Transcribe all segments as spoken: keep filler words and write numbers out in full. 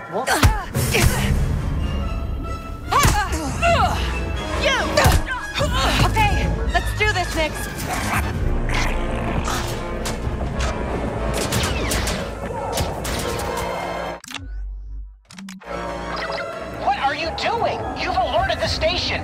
What? You! Okay, let's do this, Nix. What are you doing? You've alerted the station!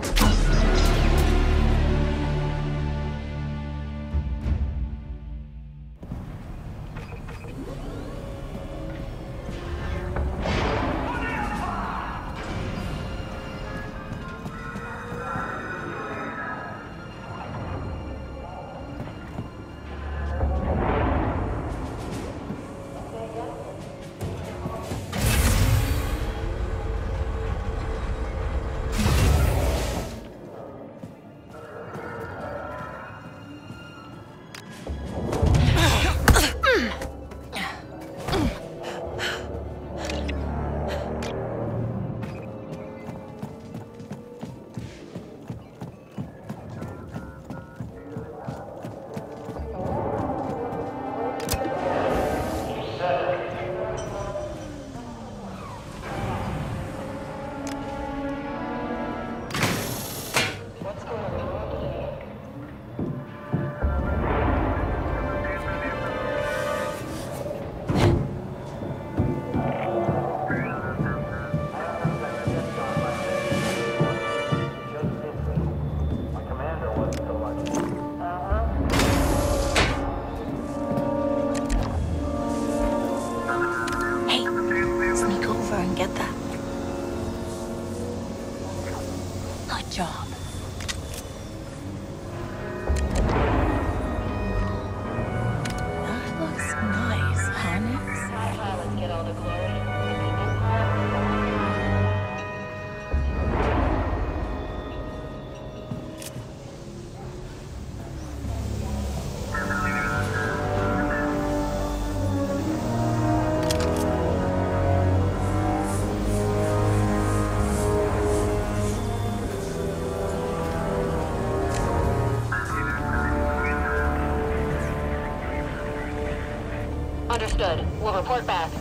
Understood. We'll report back.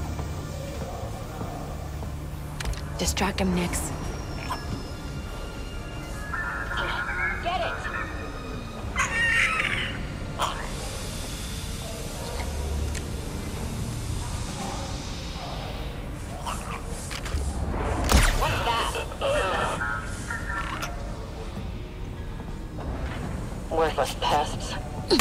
Distract him, Nix. Get it! What's that? Worthless pests.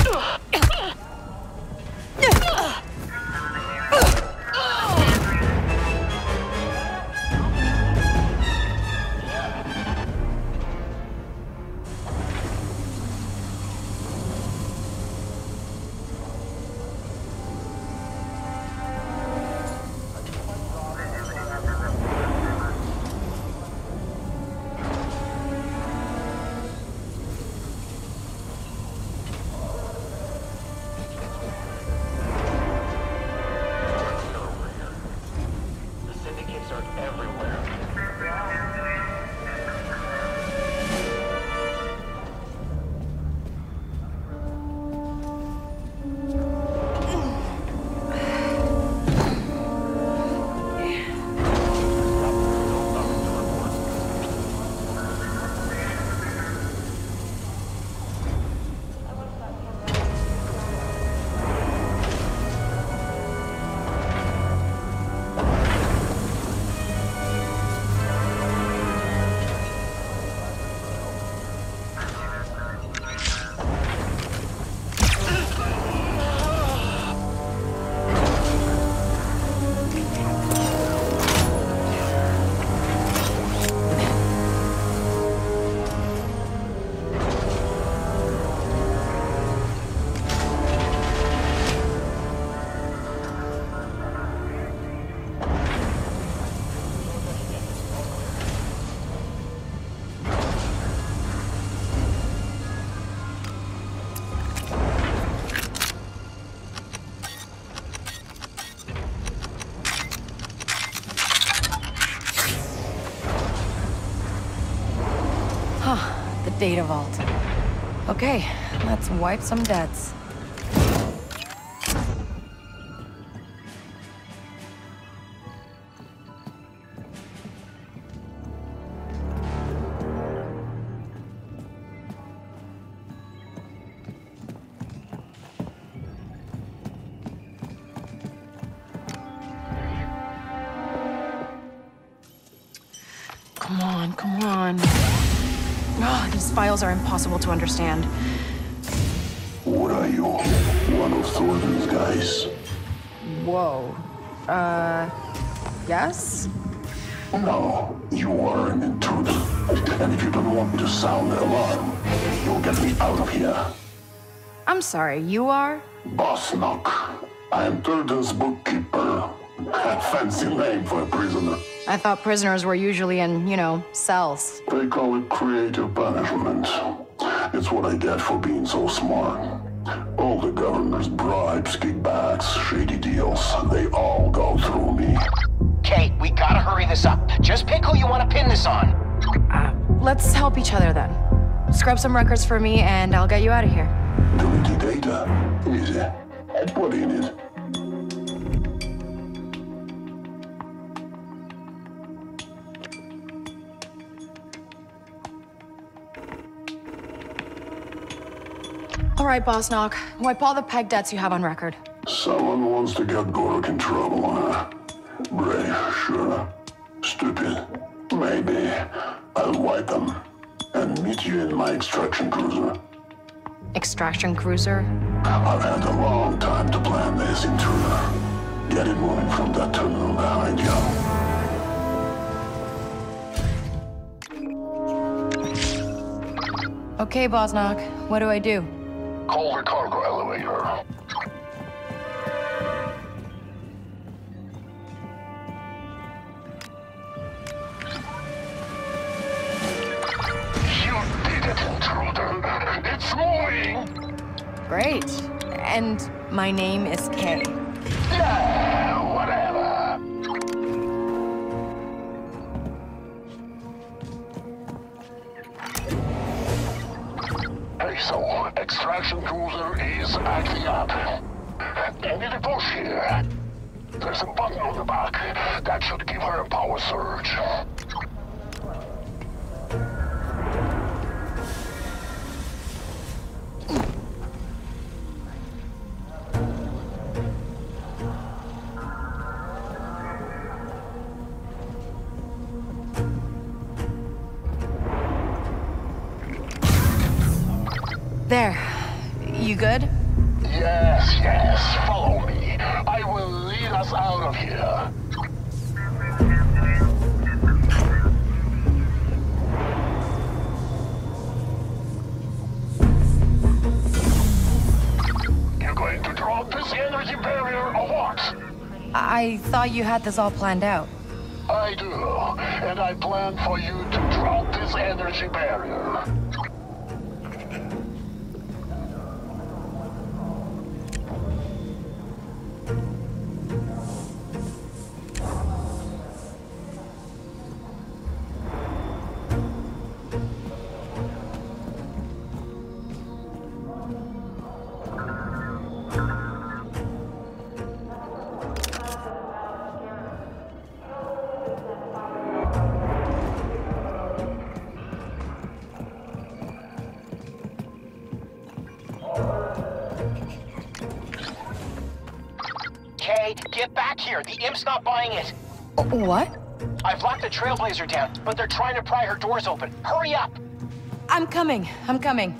Data vault. Okay, let's wipe some debts. come on, come on. Oh, these files are impossible to understand. What are you? One of Thornton's guys? Whoa. Uh, yes? No, you are an intruder. And if you don't want me to sound the alarm, you'll get me out of here. I'm sorry, you are? Boss Knock. I am Thornton's bookkeeper. A fancy name for a prisoner. I thought prisoners were usually in, you know, cells. They call it creative punishment. It's what I get for being so smart. All the governor's bribes, kickbacks, shady deals, they all go through me. Okay, we gotta hurry this up. Just pick who you want to pin this on. Uh, let's help each other then. Scrub some records for me and I'll get you out of here. Delete the data. Easy. I'll put in it. All right, Boss Knock. Wipe all the peg debts you have on record. Someone wants to get Gorok in trouble, huh? Brave, sure. Stupid. Maybe. I'll wipe them. And meet you in my extraction cruiser. Extraction cruiser? I've had a long time to plan this, intruder. Get it moving from that terminal behind you. Okay, Boss Knock. What do I do? Call the cargo elevator. You did it, intruder. It's moving. Great. And my name is Kay. Yeah, whatever. Hey, so extraction cruiser is acting up. I need a push here. There's a button on the back that should give her a power surge. There. You good? Yes, yes, follow me. I will lead us out of here. You're going to drop this energy barrier or what? I thought you had this all planned out. I do, and I plan for you to drop this energy barrier. Okay, get back here. The Imp's not buying it. What? I've locked the Trailblazer down, but they're trying to pry her doors open. Hurry up! I'm coming. I'm coming.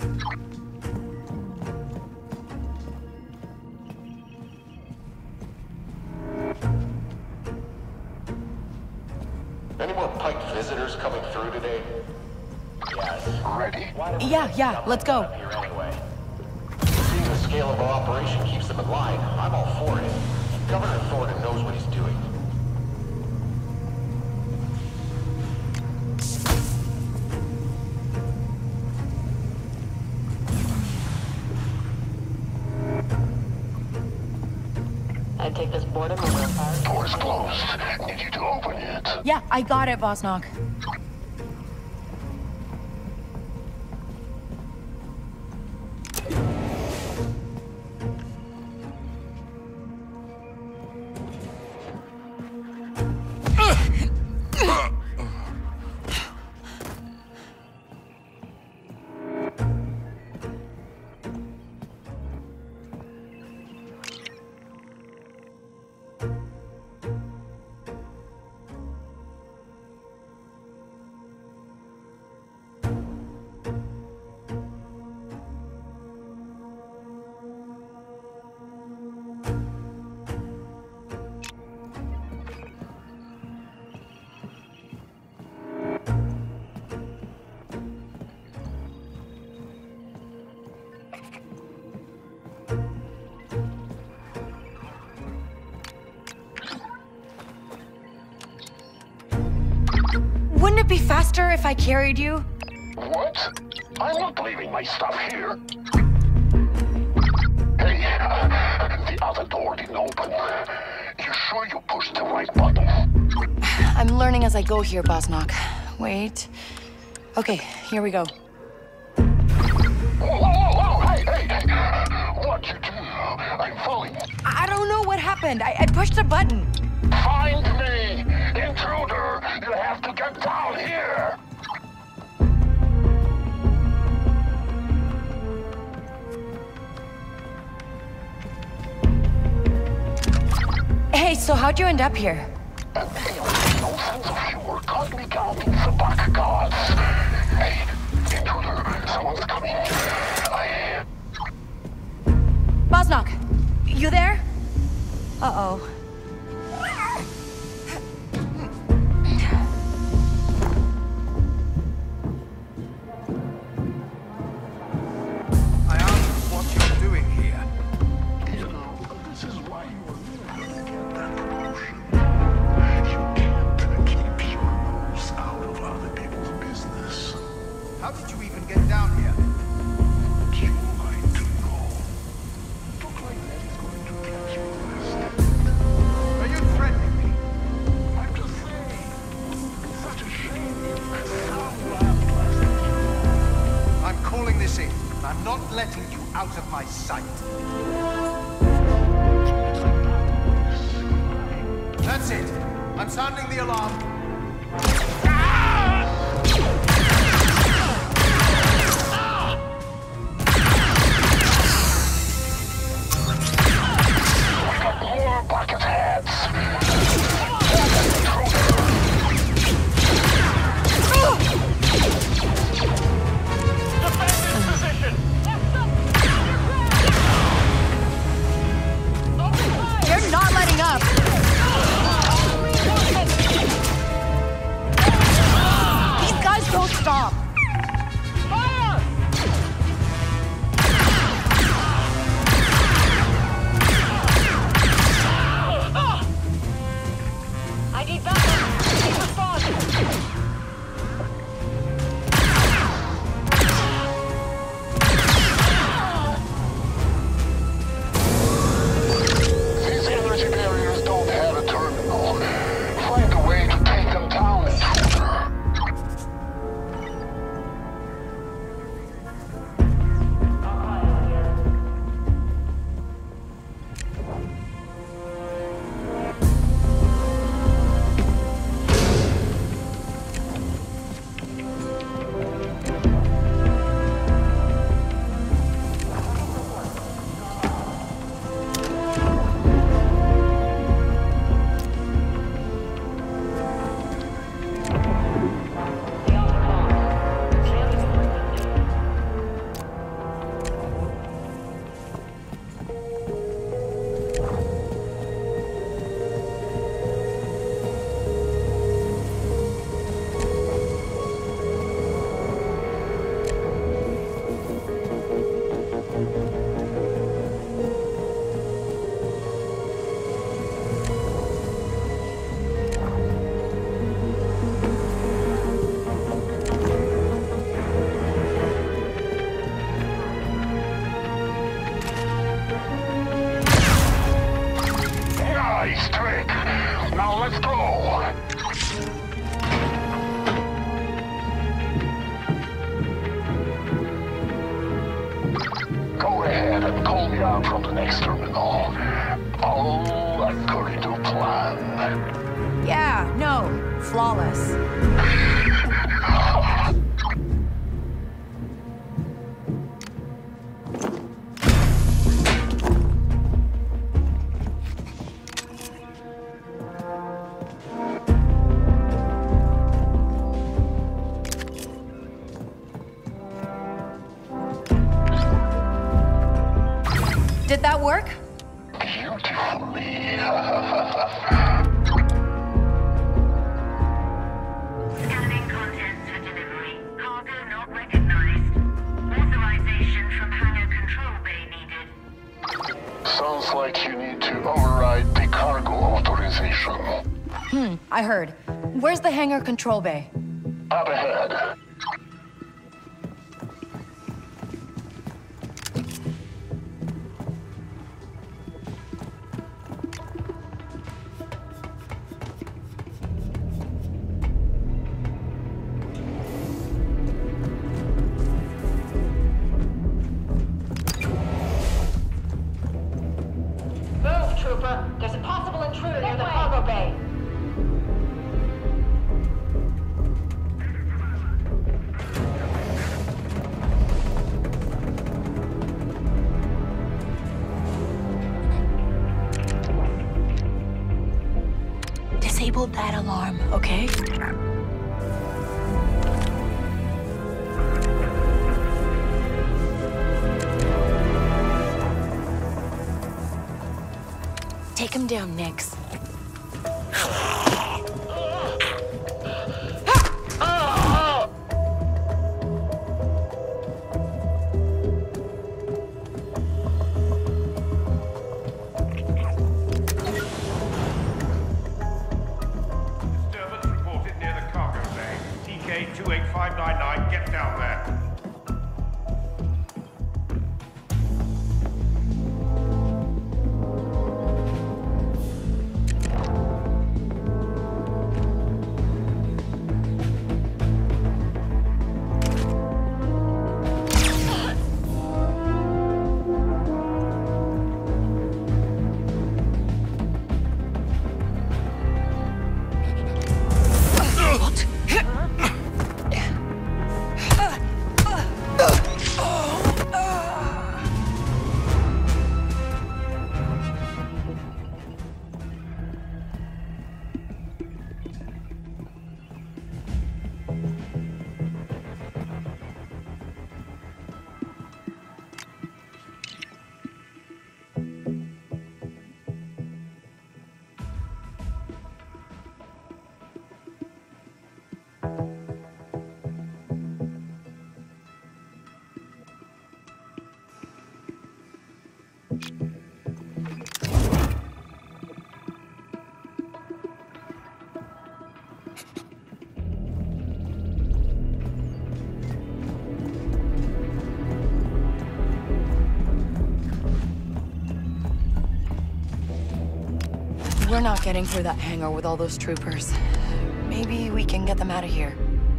Any more Pike visitors coming through today? Yes. Ready? Yeah, yeah, let's go. Here anyway. Seeing the scale of our operation keeps them in line, I'm all for it. Governor Thornton knows what he's doing. I take this board and move it. Door's closed. Need you to open it. Yeah, I got it, Boss Knock. Wouldn't it be faster if I carried you? What? I'm not leaving my stuff here. Hey, the other door didn't open. You sure you pushed the right button? I'm learning as I go here, Bosnok. Wait. Okay, here we go. Whoa, whoa, whoa, hey, hey, hey! What'd you do? I'm falling. I don't know what happened. I, I pushed a button. Find me! Intruder! You have to get down here! Hey, so how'd you end up here? And anyway, no sense of humor. Can't be counting the back gods. Hey, intruder, someone's coming. I... Bosnok, you there? Uh-oh. I asked what you're doing here. You know, this is why you were never gonna get that promotion. You can't keep your nose out of other people's business. How did you even get down here? Would you like to know? Look like that is going to get you arrested. Are you threatening me? I'm just saying, it's such a shame if some last plastic. I'm calling this in. I'm not letting you out of my sight. That's it. I'm sounding the alarm. We got more bucket heads. They're not letting up. These guys don't stop. I need backup. Please respond. These energy barriers don't have a terminal. Find a way to take them down, intruder. Nice trick. Now let's go. Go ahead and call me out from the next terminal. All according to plan. Yeah, no, flawless. Did that work? Beautifully. Scanning contents for delivery. Cargo not recognized. Authorization from hangar control bay needed. Sounds like you need to override the cargo authorization. Hmm, I heard. Where's the hangar control bay? Up ahead. Move, trooper. There's a possible intruder near the cargo bay. Disable that alarm, okay? Take him down, Nix. Disturbance reported near the cargo bay. T K two eight five nine nine, get down there. We're not getting through that hangar with all those troopers. Maybe we can get them out of here.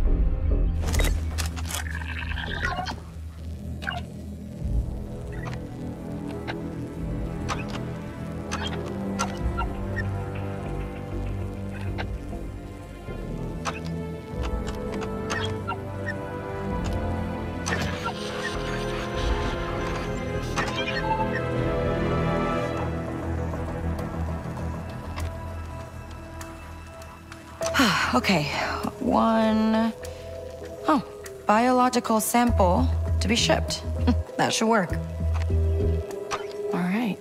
Okay, one... Oh, biological sample to be shipped. That should work. All right.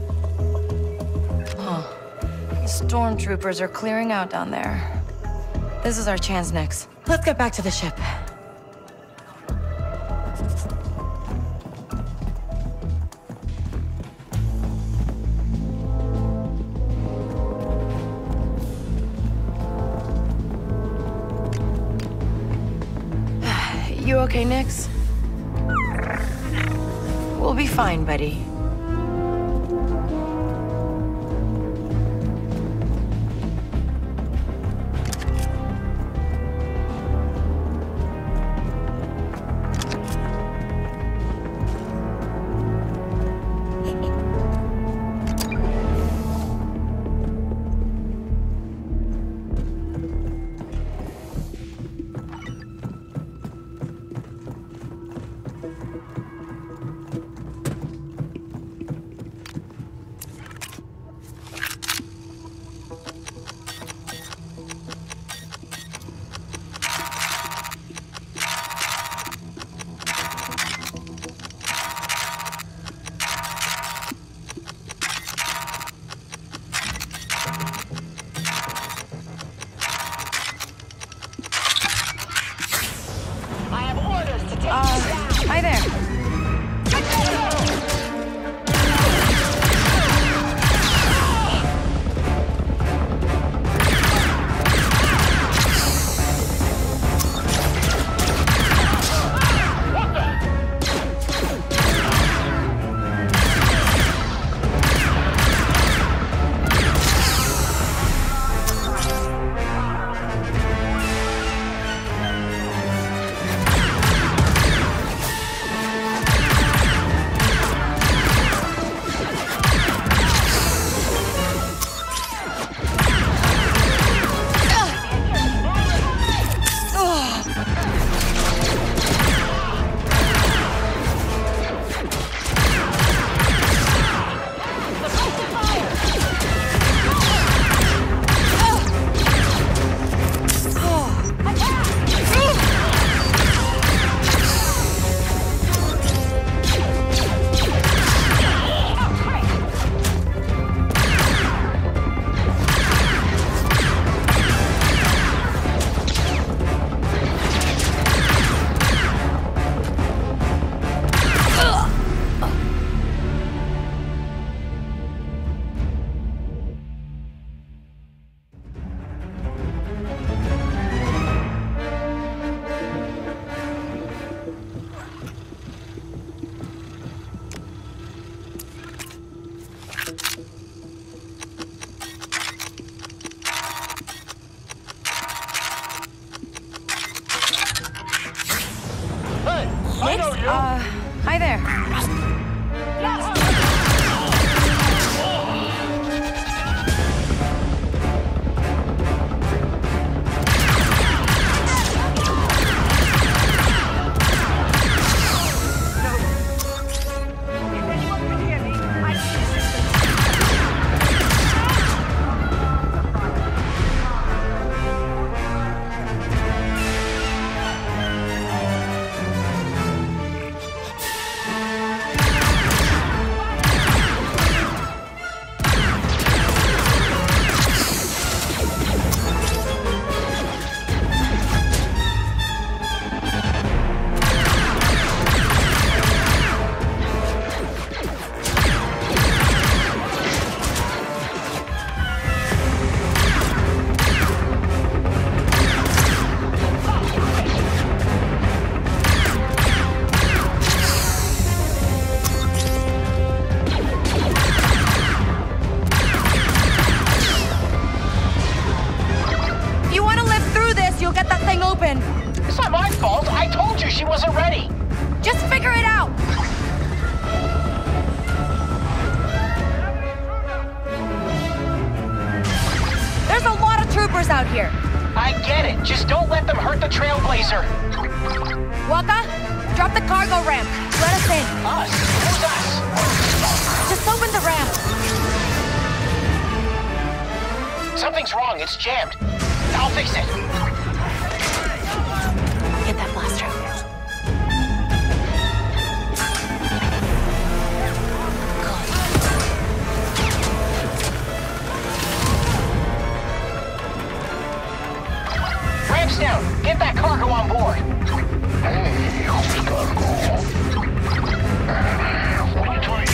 Huh. The stormtroopers are clearing out down there. This is our chance, Nix. Let's get back to the ship. You okay, Nix? We'll be fine, buddy. troopers out here. I get it. Just don't let them hurt the Trailblazer. Waka, drop the cargo ramp. Let us in. Us? Who's us? Just open the ramp. Something's wrong. It's jammed. I'll fix it. Get that blaster. Ramp's down. Get that cargo on board. Hey, who's cargo? What are you doing?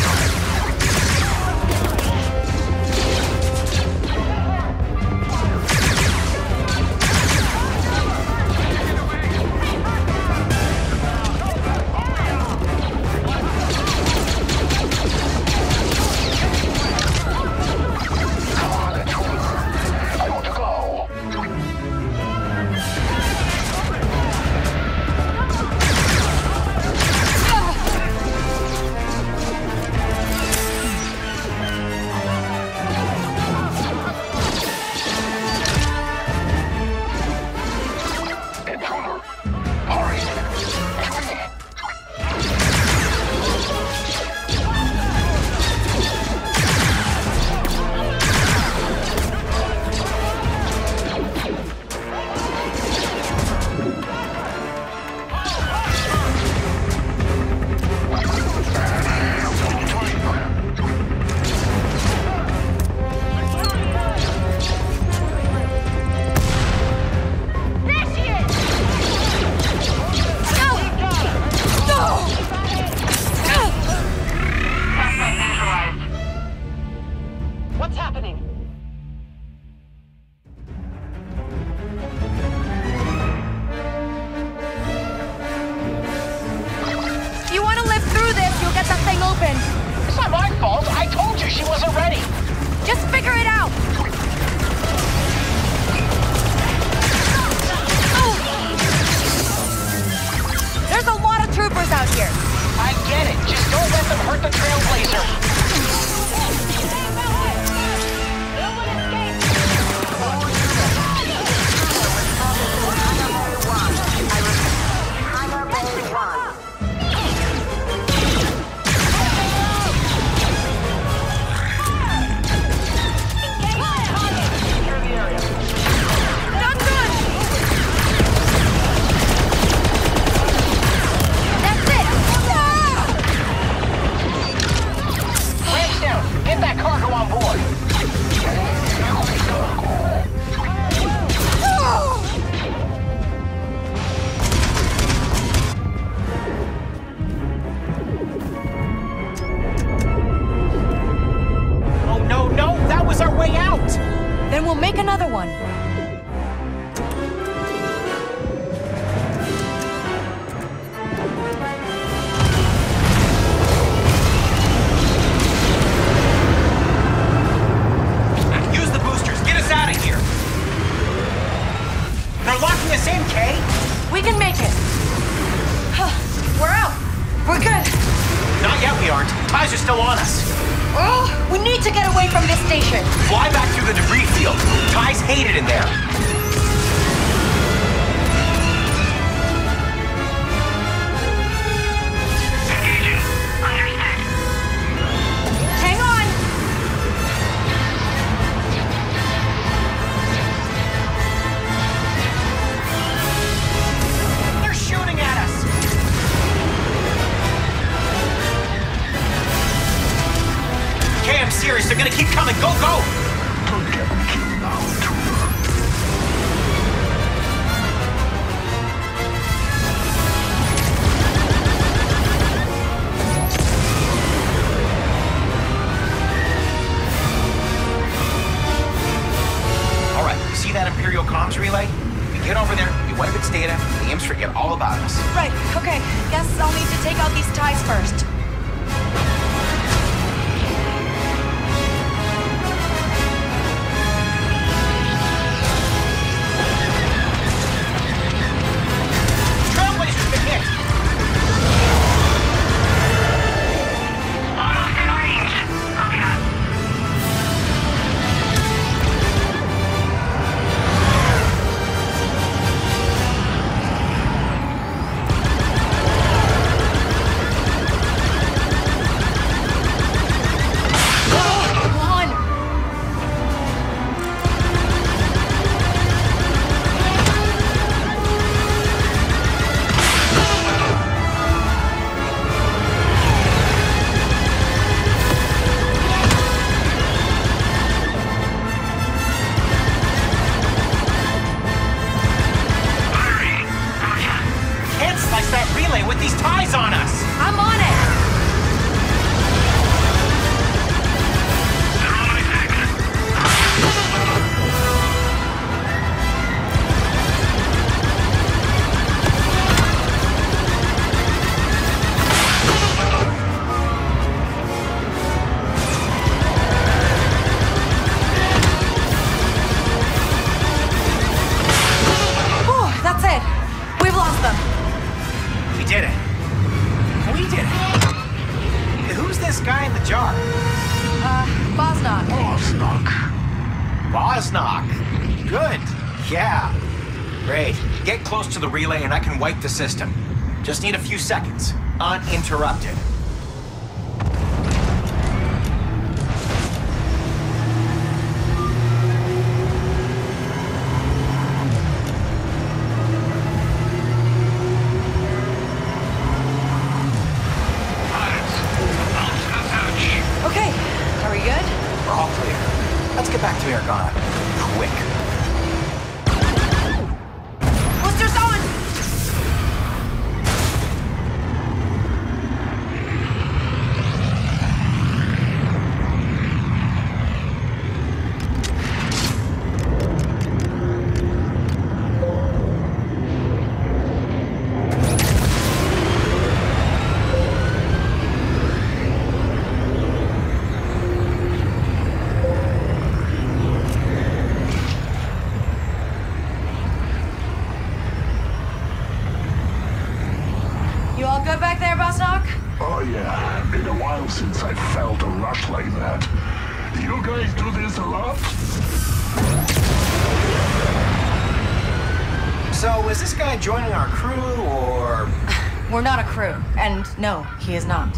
It's not my fault. I told you she wasn't ready. Just figure it out. Oh. There's a lot of troopers out here. I get it. Just don't let them hurt the Trailblazer. Then we'll make another one. Use the boosters. Get us out of here. They're locking us in, Kay. We can make it. We're out. We're good. Not yet, we aren't. Ties are still on us. Oh, we need to get away from this station. Fly back through the debris field. Ties hate it in there. Engaging. Understood. Hang on. They're shooting at us. Okay, I'm serious. They're gonna keep coming. Go, go! Don't get me killed now, trooper. All right, you see that Imperial comms relay? We get over there, we wipe its data, the imps forget all about us. Right, okay. Guess I'll need to take out these ties first. Bosnock. Good. Yeah. Great. Get close to the relay and I can wipe the system. Just need a few seconds. Uninterrupted. Okay, are we good? We're all clear. Let's get back to Miragana. Quick. Boosters on! You all good back there, Bosnock? Oh yeah, been a while since I felt a rush like that. You guys do this a lot? So, is this guy joining our crew, or...? We're not a crew, and no, he is not.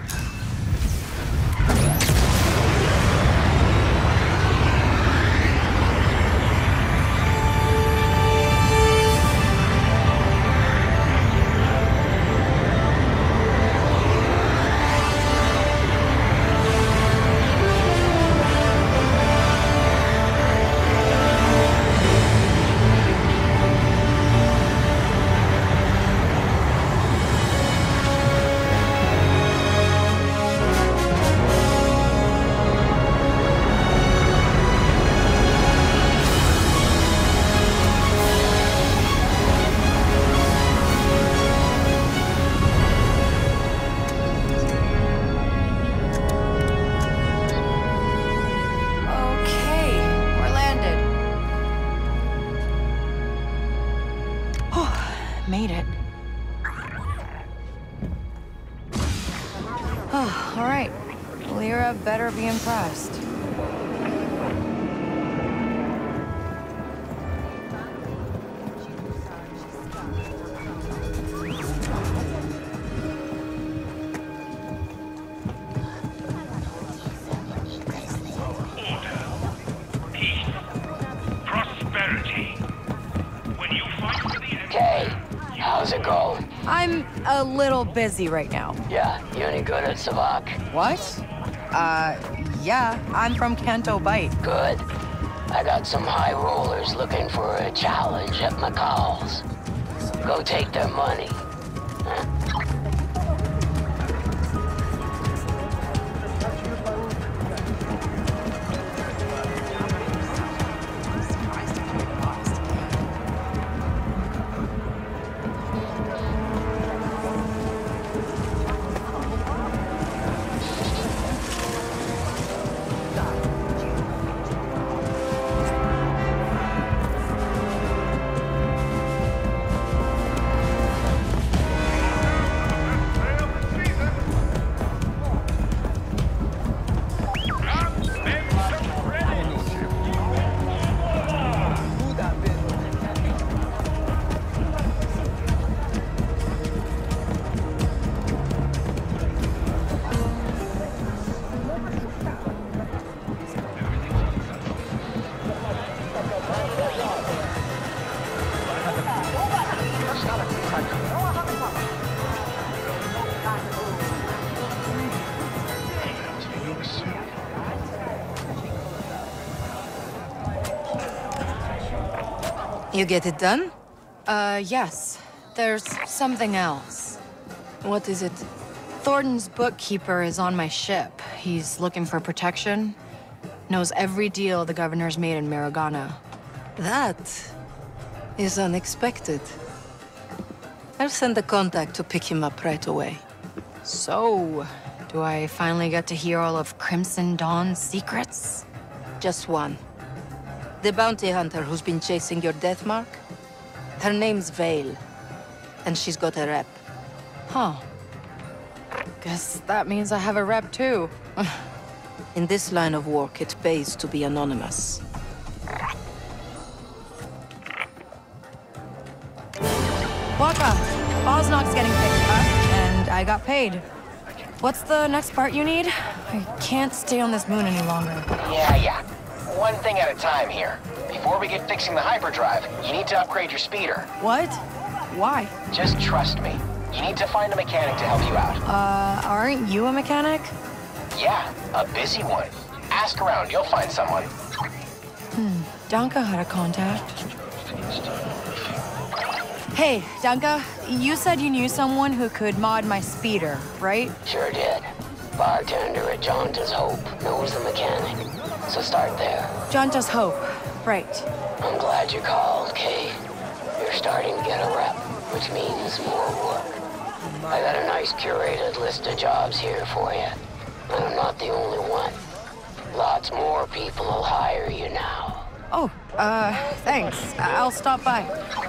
Okay, we're landed. Made it. Oh, all right. Lyra better be impressed. Peace. Prosperity. When you fight for the enemy... Hey, how's it going? I'm a little busy right now. Yeah, you any good at Savak? What? Uh, yeah, I'm from Canto Bight. Good. I got some high rollers looking for a challenge at McCall's. Go take their money. Huh? You get it done? Uh, yes. There's something else. What is it? Thornton's bookkeeper is on my ship. He's looking for protection. Knows every deal the governor's made in Miragana. That is unexpected. I'll send a contact to pick him up right away. So, do I finally get to hear all of Crimson Dawn's secrets? Just one. The bounty hunter who's been chasing your death mark? Her name's Vale, and she's got a rep. Huh. Guess that means I have a rep too. In this line of work, it pays to be anonymous. Waka, Oznok's getting picked up, and I got paid. What's the next part you need? I can't stay on this moon any longer. Yeah, yeah. One thing at a time here. Before we get fixing the hyperdrive, you need to upgrade your speeder. What? Why? Just trust me. You need to find a mechanic to help you out. Uh, aren't you a mechanic? Yeah, a busy one. Ask around, you'll find someone. Hmm, Danka had a contact. Hey, Danka, you said you knew someone who could mod my speeder, right? Sure did. Bartender at Jonta's Hope knows the mechanic, so start there. Jonta's Hope, right. I'm glad you called, Kate. You're starting to get a rep, which means more work. I got a nice curated list of jobs here for you, and I'm not the only one. Lots more people will hire you now. Oh, uh, thanks. I'll stop by.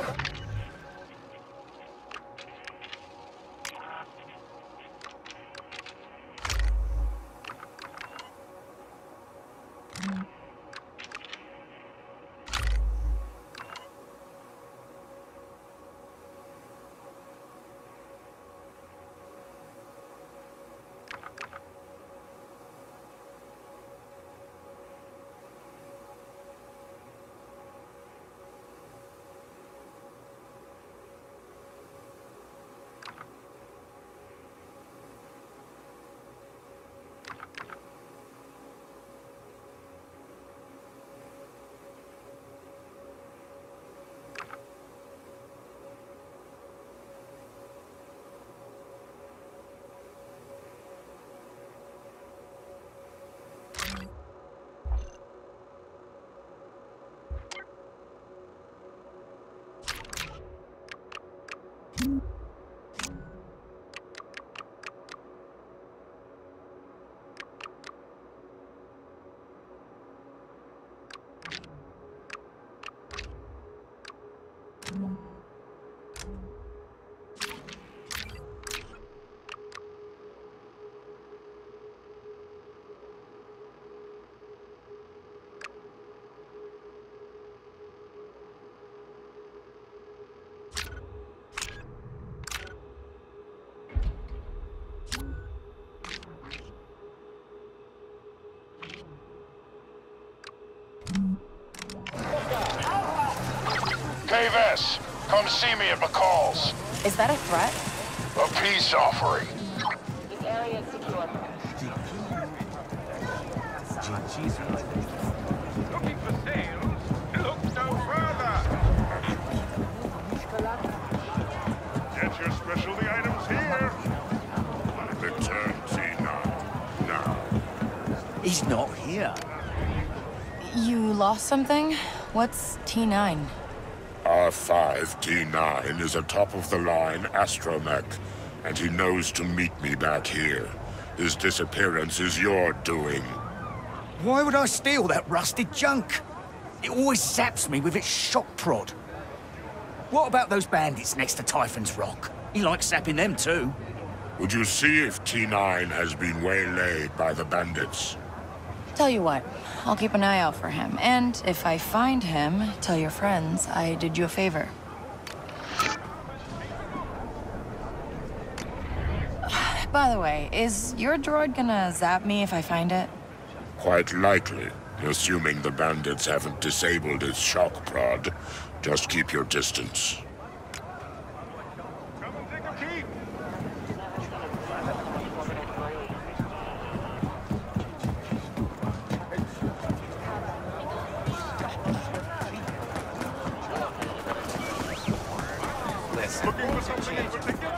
Cave S, come see me at McCall's. Is that a threat? A peace offering. The area is secure. Looking for sales? Look no further. Get your specialty items here. Return T nine now. He's not here. You lost something? What's T nine? R five T nine is a top-of-the-line astromech, and he knows to meet me back here. His disappearance is your doing. Why would I steal that rusted junk? It always zaps me with its shock prod. What about those bandits next to Typhon's Rock? He likes zapping them too. Would you see if T nine has been waylaid by the bandits? Tell you what, I'll keep an eye out for him. And if I find him, tell your friends I did you a favor. By the way, is your droid gonna zap me if I find it? Quite likely, assuming the bandits haven't disabled its shock prod. Just keep your distance. Come and take a peek. Looking for something in particular?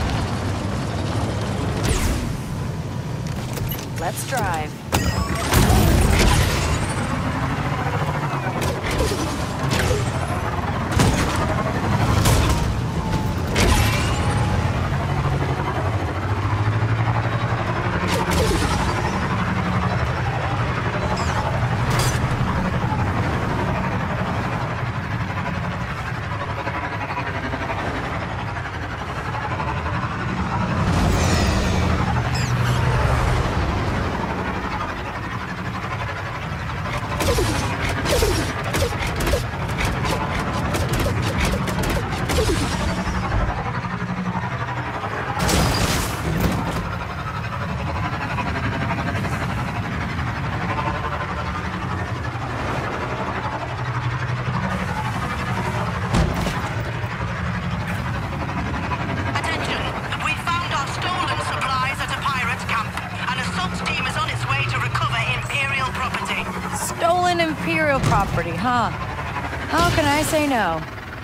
Let's drive. Shadow property, huh? How can I say no?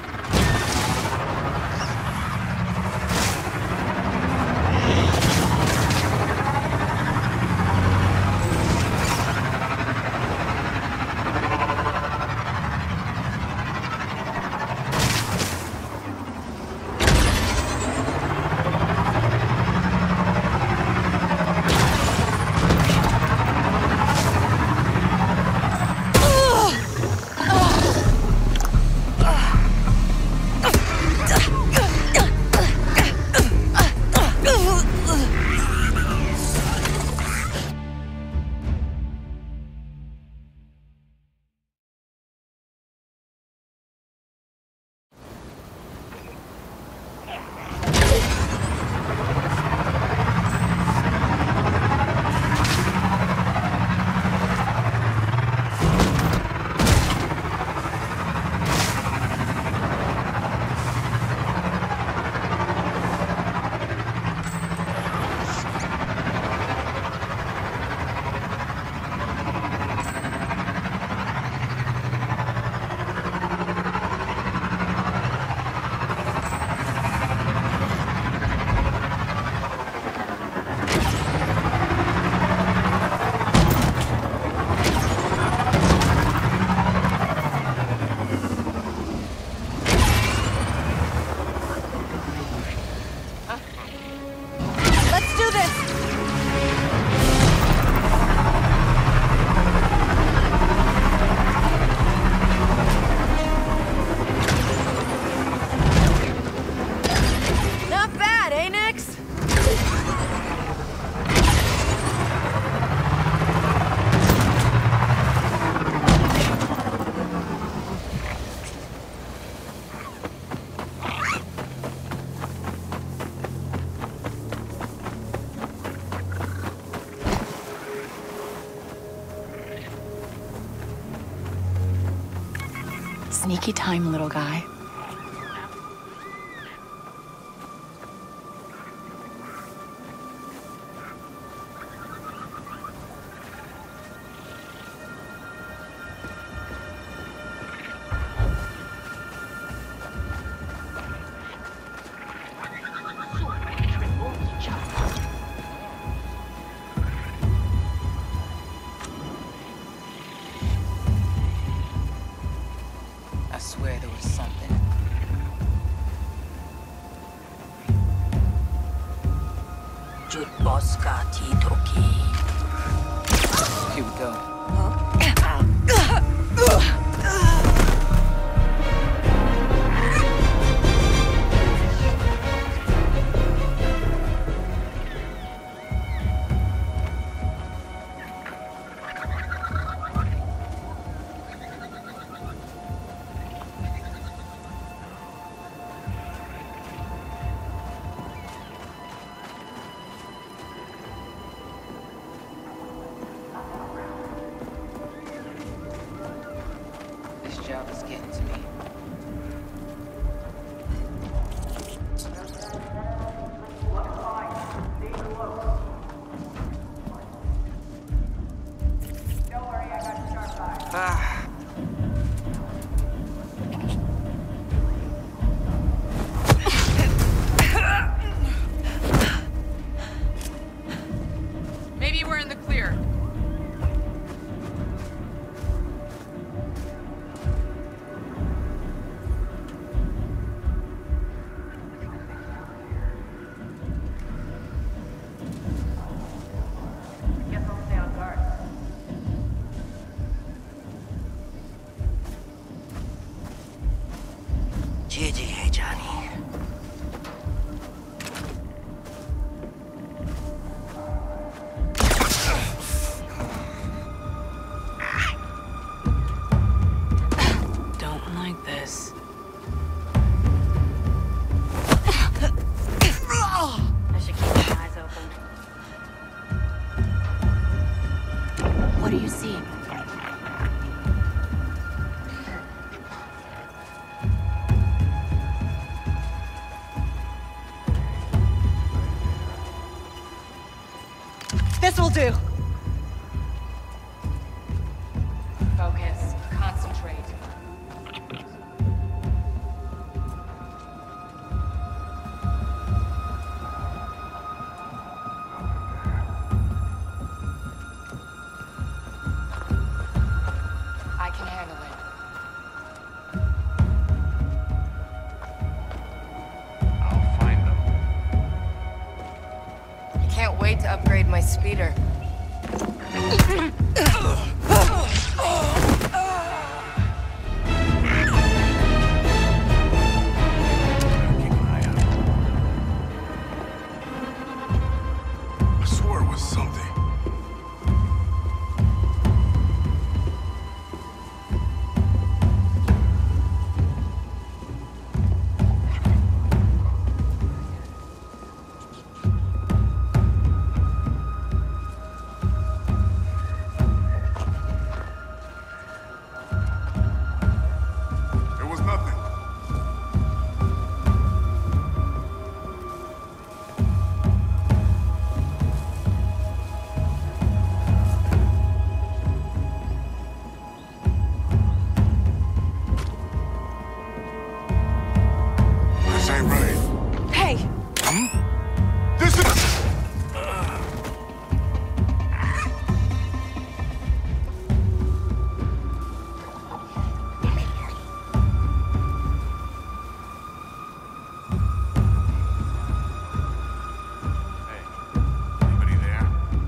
Sneaky time, little guy. I swear there was something. Here we go. This job is getting to me. Ah. Maybe we're in the clear. G G, hey Johnny. Don't like this. I should keep my eyes open. What do you see? This will do. Focus. Concentrate. wait to upgrade my speeder. I swore it was something. It was nothing. This ain't right. Hey! Hmm? This is... Anybody there?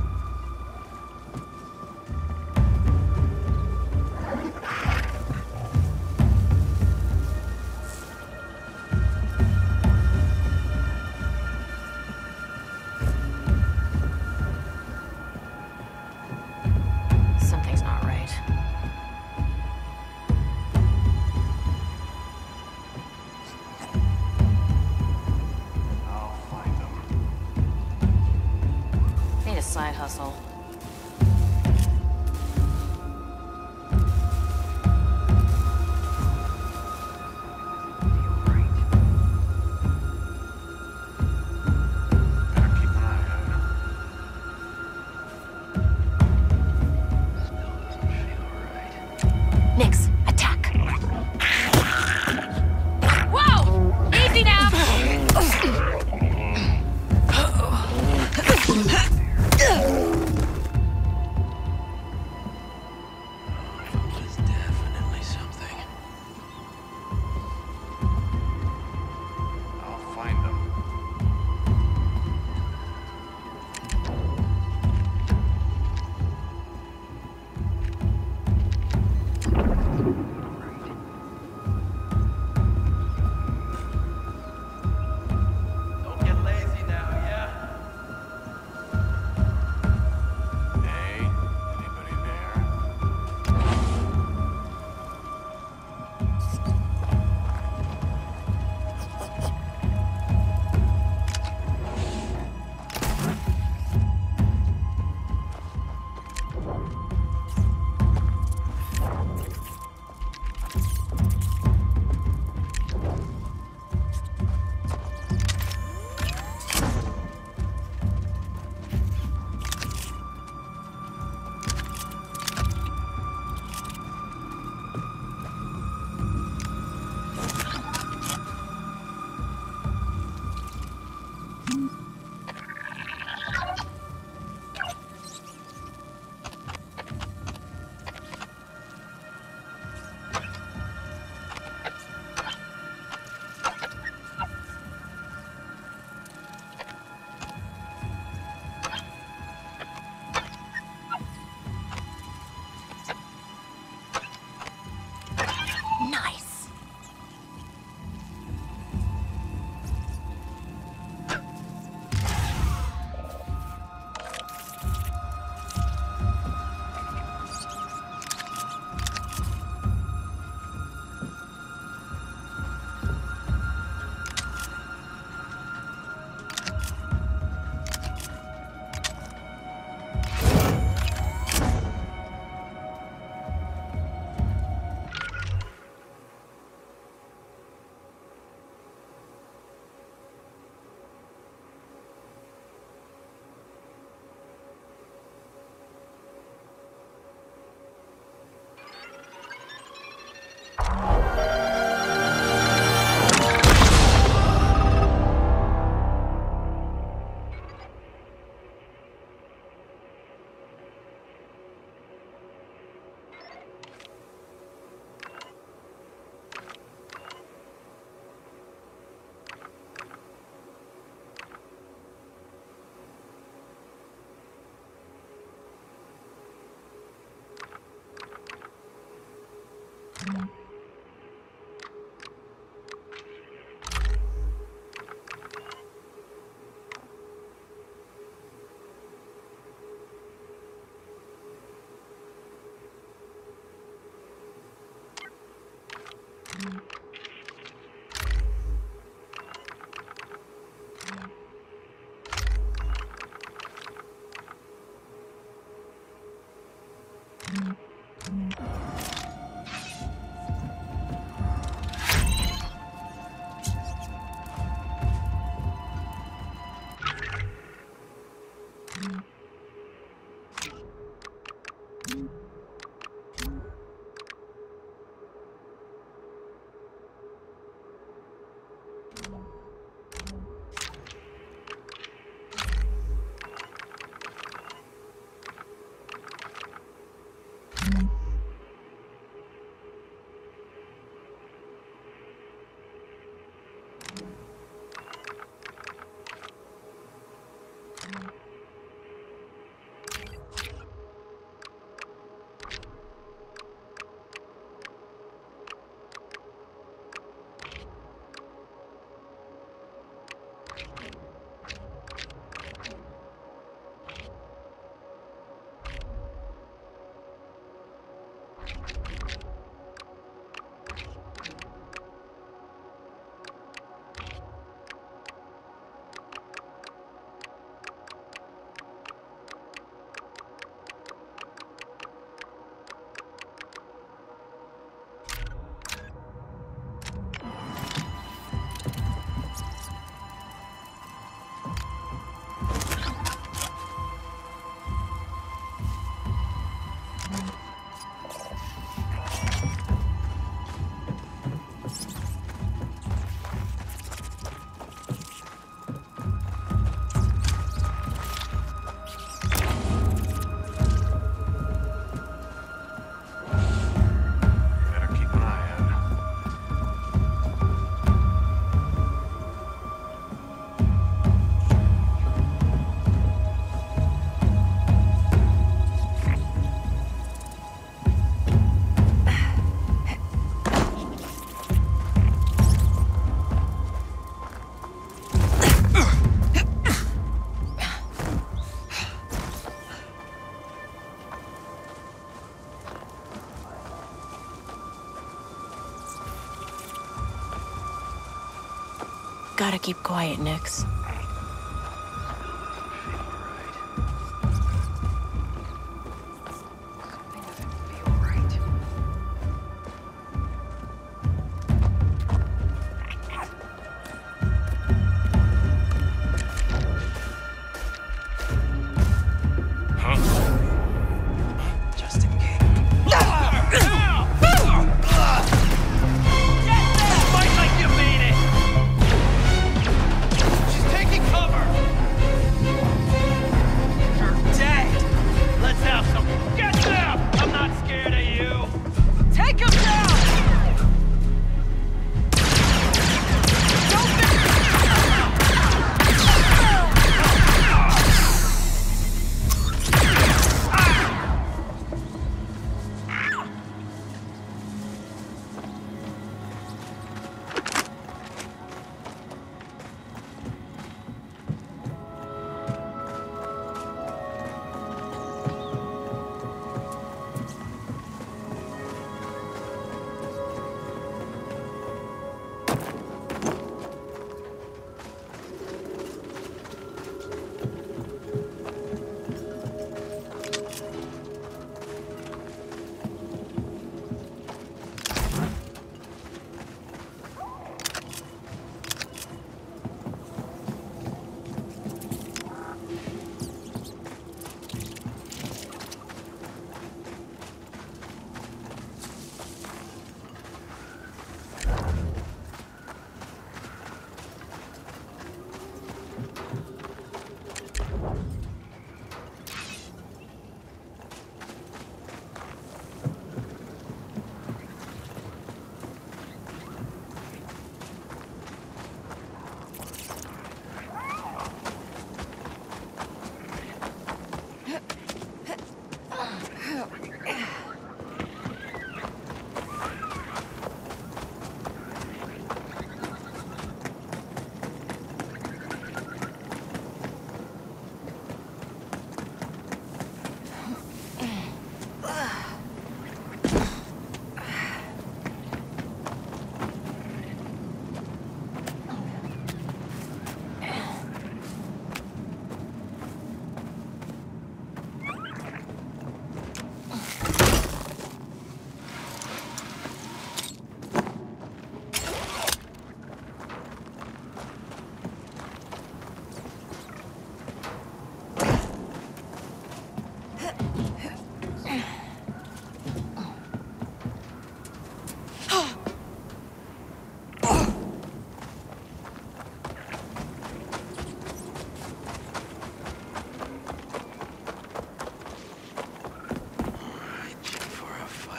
Something's not right. I'll find them. Need a side hustle. Better keep an eye on her. Nix, attack! Whoa! Easy now! keep quiet, Nix.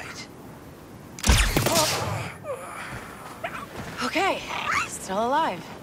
Okay, still alive.